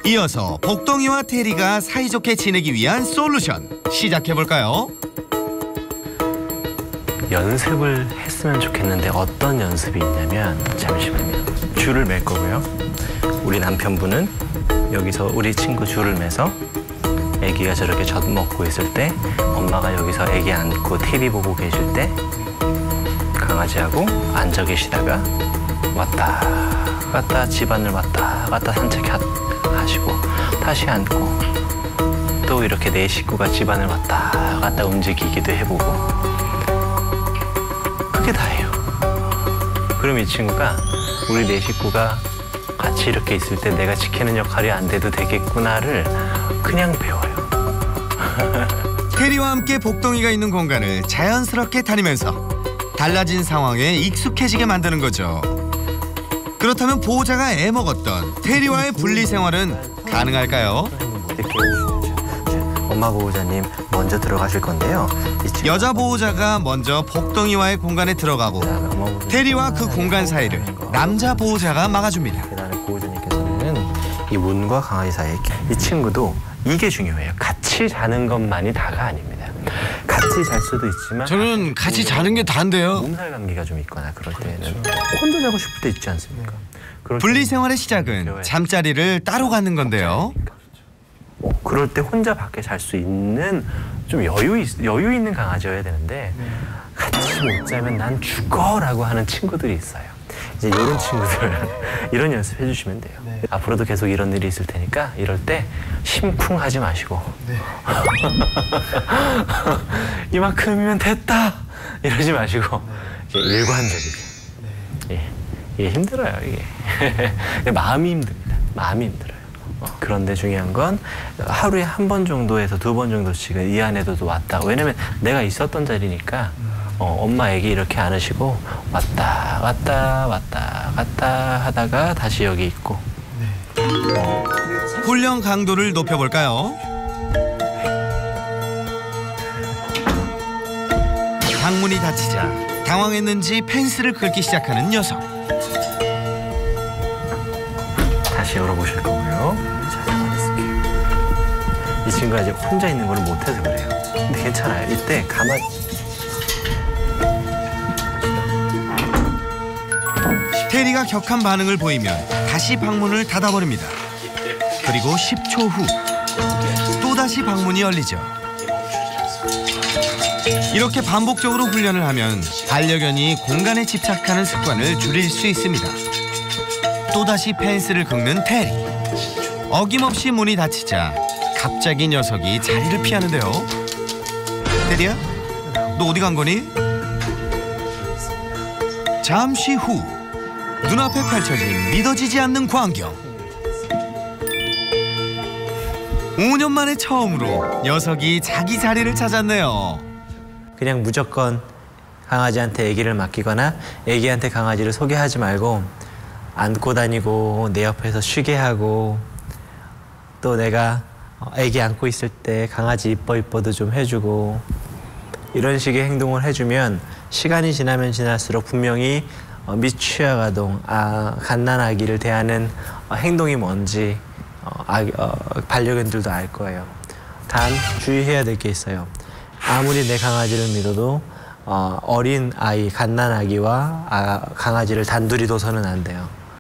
이어서 복덩이와 테리가 사이좋게 지내기 위한 솔루션 시작해볼까요? 연습을 했으면 좋겠는데 어떤 연습이 있냐면, 잠시만요. 줄을 맬 거고요. 우리 남편분은 여기서 우리 친구 줄을 매서 아기가 저렇게 젖 먹고 있을 때, 엄마가 여기서 아기 안고 TV 보고 계실 때 강아지하고 앉아 계시다가 왔다 갔다 집안을 왔다 갔다 산책하시고 다시 앉고 또 이렇게 네 식구가 집안을 왔다 갔다 움직이기도 해보고, 그게 다예요. 그럼 이 친구가 우리 네 식구가 같이 이렇게 있을 때 내가 지키는 역할이 안 돼도 되겠구나를 그냥 배워요. 테리와 함께 복덩이가 있는 공간을 자연스럽게 다니면서 달라진 상황에 익숙해지게 만드는 거죠. 그렇다면 보호자가 애먹었던 테리와의 분리 생활은 가능할까요? 엄마 보호자님 먼저 들어가실 건데요. 여자 보호자가 먼저 복덩이와의 공간에 들어가고 테리와 그 공간 사이를 남자 보호자가 막아줍니다. 그다음에 보호자님께서는 이 문과 강아지 사이에 이 친구도 이게 중요해요. 같이 자는 것만이 다가 아닙니다. 같이 잘 수도 있지만 저는 같이 자는 게 다인데요. 몸살 감기가 좀 있거나 그럴 때는 혼자 자고 싶을 때 있지 않습니까? 분리 생활의 시작은 잠자리를 따로 갖는 건데요. 그럴 때 혼자 밖에 잘 수 있는 좀 여유 있는 강아지여야 되는데 같이 못 자면 난 죽어라고 하는 친구들이 있어요. 이제 이런 친구들 이런 연습 해주시면 돼요. 네. 앞으로도 계속 이런 일이 있을 테니까 이럴 때 심쿵하지 마시고 네. 이만큼이면 됐다 이러지 마시고 이제 일관적이게. 네. 이게 힘들어요 이게. 마음이 힘듭니다. 마음이 힘들어요. 그런데 중요한 건 하루에 한 번 정도에서 두 번 정도씩은 이 안에도 왔다. 왜냐면 내가 있었던 자리니까 엄마 애기 이렇게 안으시고 왔다 갔다 왔다 갔다 하다가 다시 여기 있고. 네. 훈련 강도를 높여볼까요? 방문이 닫히자 당황했는지 펜스를 긁기 시작하는 녀석. 다시 열어보실 거고요. 자, 잡아냈을게요. 이 친구가 이제 혼자 있는 걸 못해서 그래요. 근데 괜찮아요. 이때 가만히. 테리가 격한 반응을 보이면 다시 방문을 닫아버립니다. 그리고 10초 후 또다시 방문이 열리죠. 이렇게 반복적으로 훈련을 하면 반려견이 공간에 집착하는 습관을 줄일 수 있습니다. 또다시 펜스를 긁는 테리. 어김없이 문이 닫히자 갑자기 녀석이 자리를 피하는데요. 테리야? 너 어디 간 거니? 잠시 후 눈앞에 펼쳐진 믿어지지 않는 광경. 5년 만에 처음으로 녀석이 자기 자리를 찾았네요. 그냥 무조건 강아지한테 아기를 맡기거나 아기한테 강아지를 소개하지 말고 안고 다니고 내 옆에서 쉬게 하고, 또 내가 아기 안고 있을 때 강아지 이뻐도 좀 해주고, 이런 식의 행동을 해주면 시간이 지나면 지날수록 분명히 미취학아동, 갓난아기를 대하는 행동이 뭔지 반려견들도 알 거예요. 단 주의해야 될 게 있어요. 아무리 내 강아지를 믿어도 어린 아이, 갓난아기와 강아지를 단둘이 둬서는 안 돼요.